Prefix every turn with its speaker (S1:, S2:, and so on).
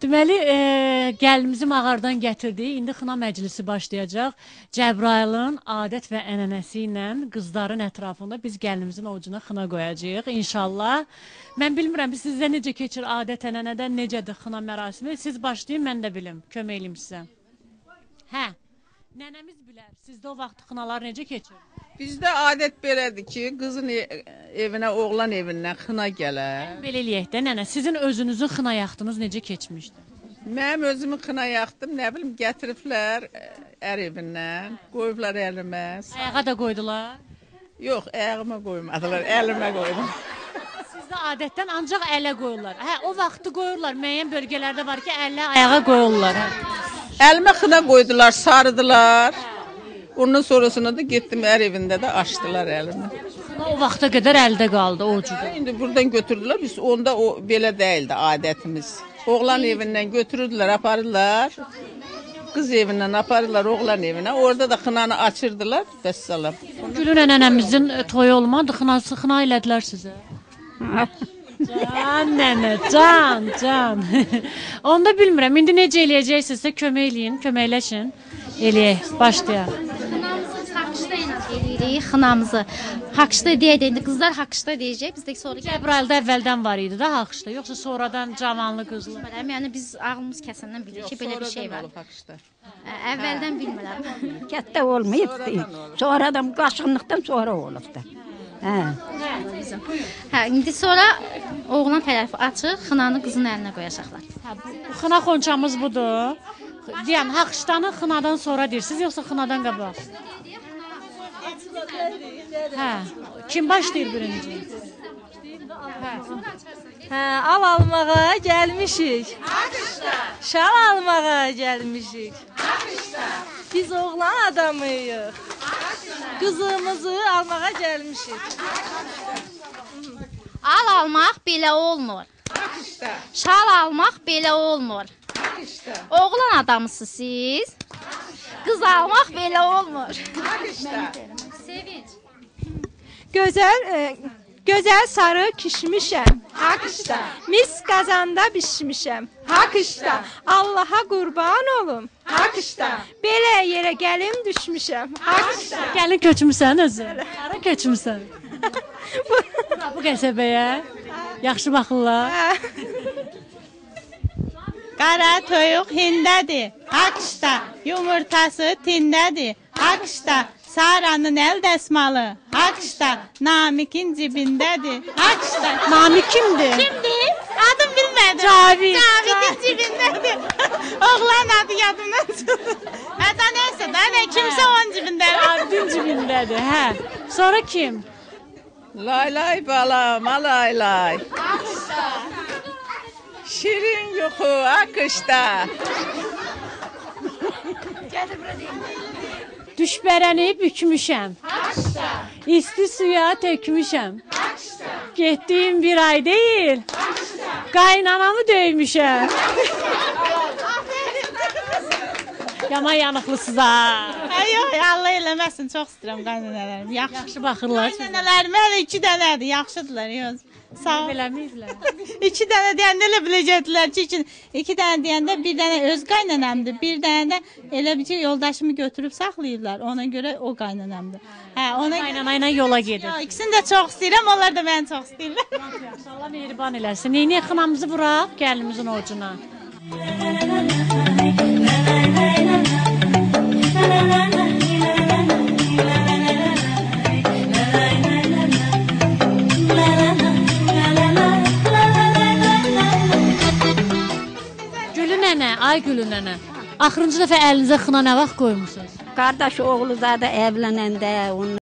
S1: Deməli, gəlinimizi mağaradan gətirdik. İndi xına məclisi başlayacaq. Cəbrayılın adət və ənənəsi ilə qızların ətrafında biz gəlinimizin ovucuna xına qoyacağıq inşallah. Mən bilmirəm, sizdə necə keçir adət ənənədən, necədir xına mərasimi? Siz başlayın, mən də bilim, kömək eləyim sizə. Hə, nənəmiz bilər, sizdə o vaxt xınalar necə keçir?
S2: Bizdə adət belədir ki, qızın evinə, oğlan evindən xına gələr.
S1: Belə eləyək də, nənə, sizin özünüzün xına yaxdınız necə keçmişdi?
S2: Mənim özümün xına yaxdım, nə bilim, gətiriblər ər evindən, qoyublar əlimə.
S1: Ayağa da qoydular?
S2: Yox, ayağıma qoymadılar, əlimə qoydum.
S1: Sizdə adətdən ancaq ələ qoyurlar. Hə, o vaxtı qoyurlar, müəyyən bölgələrdə var ki, əllə ayağa qoyurlar.
S2: Əlimə xına qoydular, sarıdılar. Ondan sonrasında da getdim ər evində də açdılar əlimi.
S1: O vaxta qədər əldə qaldı o cüdə.
S2: İndi buradan götürdülər, biz onda o belə deyildi adətimiz. Oğlan evindən götürürdülər, aparırlar. Qız evindən aparırlar oğlan evinə. Orada da xınanı açırdılar, vəssalam.
S1: Gülün nənəmizin toyu olmadı, xına elədilər sizə. Can nənə, can. Onda bilmirəm, indi necə eləyəcəksinizsə kömək eləyin, köməkləşin. Eləyək, başlayaq.
S3: Xınamızı Haqşda eləyirik, xınamızı. Haqşda deyək də, indi qızlar Haqşda deyəcək, bizdəki sonra...
S1: Cəbrayılda əvvəldən var idi da Haqşda, yoxsa sonradan cavanlı qızlı?
S3: Yəni biz ağlımız kəsəndən bilirik ki, belə bir şey var. Əvvəldən bilmirəm.
S4: Kətdə olmayıbdı, sonradan qaşınlıqdan sonra olubdu.
S3: Hə, indi sonra oğlan tərəfi açıq, xınanı qızın əlinə qoyacaqlar.
S1: Xına xonçamız budur. Deyəm, Haqşdanı xınadan sonra deyirsiniz, yoxsa xınadan qabaq? Hə, kim başlayır birinci?
S5: Hə, al almağa gəlmişik. Şal almağa gəlmişik. Biz oğlan adamıyıq. Qızımızı almağa gəlmişik.
S3: Al almaq belə olmur. Şal almaq belə olmur. Oğlan adamısınız siz. Qız almaq belə olmur. Sevinç.
S5: Gözəl sarı kişmişəm. Haqşda. Mis qazanda bişmişəm. Haqşda. Allaha qurban olum. Haqşda. Belə yerə gəlim düşmüşəm. Haqşda.
S1: Gəlin köçmüsən özü. Hara köçmüsən? Bu qəsəbəyə. Yaxşı baxırlar.
S6: Qara toyuq hindədir, Haqşda. Yumurtası tindədir, Haqşda. Saranın əl dəsmalı, Haqşda. Namikin cibindədir, Haqşda.
S1: Namik kimdir?
S6: Kimdir? Adım bilmədim.
S1: Cavid.
S6: Cavidin cibindədir. Oğlan adı yadımdan çıxdı. Hətta neysə də, kimsə onun cibindədir.
S1: Cavidin cibindədir, hə. Sonra kim?
S2: Lay balam, lay. Şirin yuxu, Haqşda.
S1: Düşbərəni bükmüşəm.
S2: Haqşda.
S1: İsti suya tökmüşəm.
S2: Haqşda.
S1: Getdiyim bir ay deyil.
S2: Haqşda.
S1: Qaynanamı döymüşəm. Yaman yanıqlısınız ha.
S6: Yox, Allah eləməsin, çox istəyirəm qaynanələrim.
S1: Yaxşı baxırlar sizə.
S6: Qaynanələrim hələ 2 dənədir, yaxşıdırlar, yox. Sağ ol.
S1: Beləməyiblər.
S6: 2 dənə deyəndə elə biləcəkdilər ki, 2 dənə deyəndə bir dənə öz qaynanamdır, bir dənə də elə bir ki, yoldaşımı götürüb saxlayırlar, ona görə o qaynanamdır. Hə, ona
S1: Qaynanayla yola gedir.
S6: Yox, ikisini də çox istəyirəm, onlar da məni çox istəyirlər.
S1: Allah mehriban eləsin. Neynə xınamızı vuraq gəlinimizin ovucuna. Ay Gülün nənə, axırıncı dəfə əlinizə xına nə vaxt qoymusunuz?
S4: Qardaş oğlu zadə evlənəndə, onun